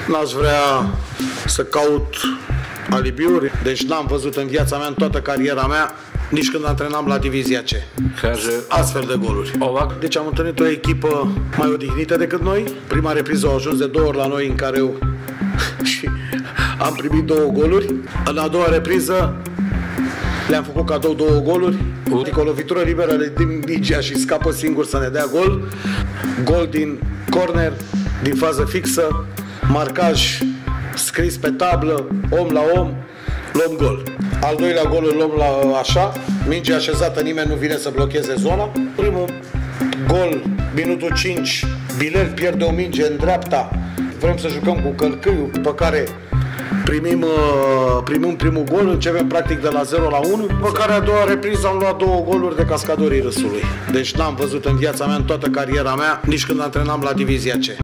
N-aș vrea să caut alibiuri, deci n-am văzut în viața mea, în toată cariera mea, nici când antrenam la Divizia C, astfel de goluri. Deci am întâlnit o echipă mai odihnită decât noi. Prima repriză au ajuns de 2 ori la noi, în care eu și am primit 2 goluri. În a doua repriză le-am făcut cadou 2 goluri. Adică o lovitură liberă din Bigia și scapă singur să ne dea gol. Gol din corner, din fază fixă, marcaj scris pe tablă, om la om, luăm gol. Al doilea gol îl luăm la așa, minge așezată, nimeni nu vine să blocheze zona. Primul gol, minutul 5, Bilel pierde o minge în dreapta, vrem să jucăm cu Călcâiu, după care primim primul gol, începem practic de la 0 la 1, după care a doua repriză am luat 2 goluri de Cascadorii Râsului. Deci n-am văzut în viața mea, în toată cariera mea, nici când antrenam la Divizia C.